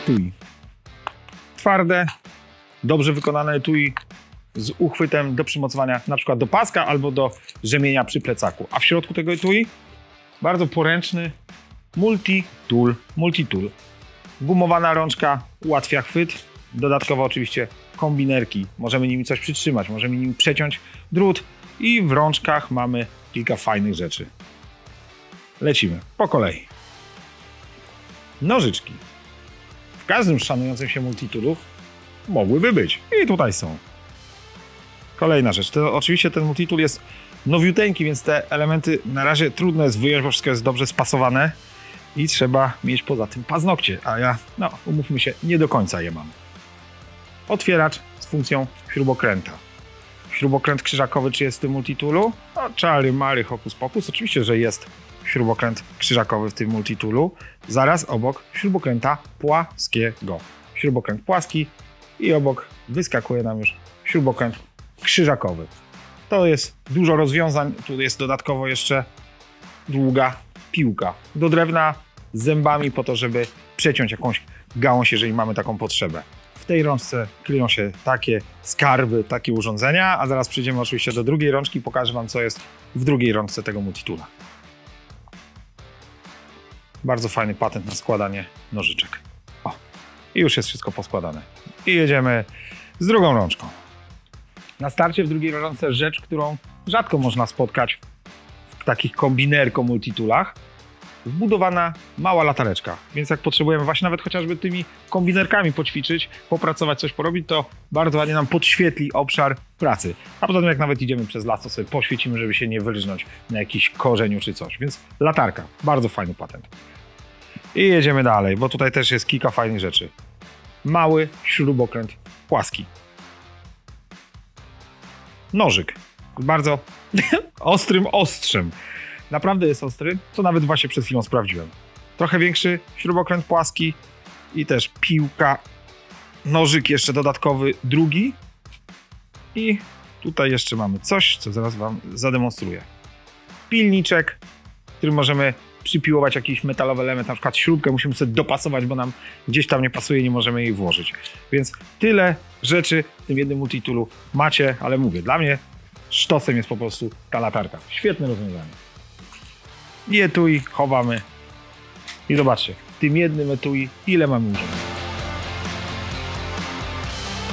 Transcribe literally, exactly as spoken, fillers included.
etui. Twarde, dobrze wykonane etui z uchwytem do przymocowania na przykład do paska albo do rzemienia przy plecaku. A w środku tego etui bardzo poręczny multi-tool. Multi-tool. Gumowana rączka ułatwia chwyt. Dodatkowo oczywiście kombinerki. Możemy nimi coś przytrzymać, możemy nimi przeciąć drut i w rączkach mamy kilka fajnych rzeczy. Lecimy po kolei. Nożyczki. W każdym szanującym się multitoolu mogłyby być. I tutaj są. Kolejna rzecz. To oczywiście ten multitool jest nowiuteńki, więc te elementy na razie trudno jest wyjąć, bo wszystko jest dobrze spasowane i trzeba mieć poza tym paznokcie, a ja, no umówmy się, nie do końca je mam. Otwieracz z funkcją śrubokręta. Śrubokręt krzyżakowy czy jest w tym multitoolu? No, czary, mary, hokus pokus. Oczywiście, że jest śrubokręt krzyżakowy w tym multitoolu. Zaraz obok śrubokręta płaskiego. Śrubokręt płaski i obok wyskakuje nam już śrubokręt krzyżakowy. To jest dużo rozwiązań. Tu jest dodatkowo jeszcze długa piłka do drewna z zębami po to, żeby przeciąć jakąś gałąź, jeżeli mamy taką potrzebę. W tej rączce kryją się takie skarby, takie urządzenia, a zaraz przejdziemy oczywiście do drugiej rączki i pokażę Wam, co jest w drugiej rączce tego multitoola. Bardzo fajny patent na składanie nożyczek. O, i już jest wszystko poskładane. I jedziemy z drugą rączką. Na starcie w drugiej rączce rzecz, którą rzadko można spotkać w takich kombinerko multitoolach. Wbudowana mała latareczka, więc jak potrzebujemy właśnie nawet chociażby tymi kombinerkami poćwiczyć, popracować, coś porobić, to bardzo ładnie nam podświetli obszar pracy. A poza tym jak nawet idziemy przez las, to sobie poświecimy, żeby się nie wylżnąć na jakiś korzeniu czy coś. Więc latarka, bardzo fajny patent. I jedziemy dalej, bo tutaj też jest kilka fajnych rzeczy. Mały śrubokręt płaski. Nożyk z bardzo ostrym ostrzem. Naprawdę jest ostry, co nawet właśnie przed chwilą sprawdziłem. Trochę większy śrubokręt płaski i też piłka, nożyk jeszcze dodatkowy, drugi. I tutaj jeszcze mamy coś, co zaraz Wam zademonstruję. Pilniczek, którym możemy przypiłować jakiś metalowy element, na przykład śrubkę musimy sobie dopasować, bo nam gdzieś tam nie pasuje i nie możemy jej włożyć. Więc tyle rzeczy w tym jednym multitoolu macie, ale mówię, dla mnie sztosem jest po prostu ta latarka. Świetne rozwiązanie. I etui chowamy. I zobaczcie, w tym jednym etui ile mamy urządzeń.